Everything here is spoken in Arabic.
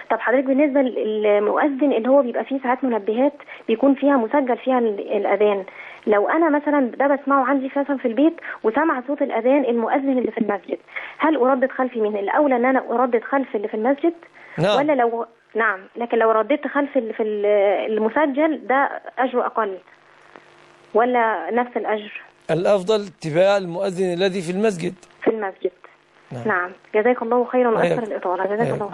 طب حضرتك بالنسبة للمؤذن اللي هو بيبقى فيه ساعات منبهات بيكون فيها مسجل فيها الأذان، لو أنا مثلا ده بسمعه عندي مثلا في البيت وسمع صوت الأذان المؤذن اللي في المسجد، هل أردد خلفي؟ من الأولى إن أنا أردد خلف اللي في المسجد؟ نعم. ولا لو نعم، لكن لو رددت خلف اللي في المسجل ده أجره أقل ولا نفس الأجر؟ الأفضل اتباع المؤذن الذي في المسجد. في المسجد. نعم. نعم، جزاك الله خيرا وأكثر حياك الإطالة، جزاك الله.